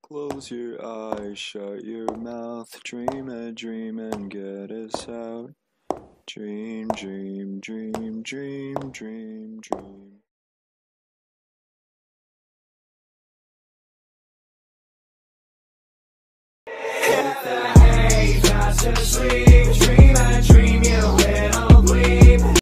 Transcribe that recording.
Close your eyes, shut your mouth, dream a dream and get us out. Dream, dream, dream, dream, dream, dream. Hit the hay, fast asleep.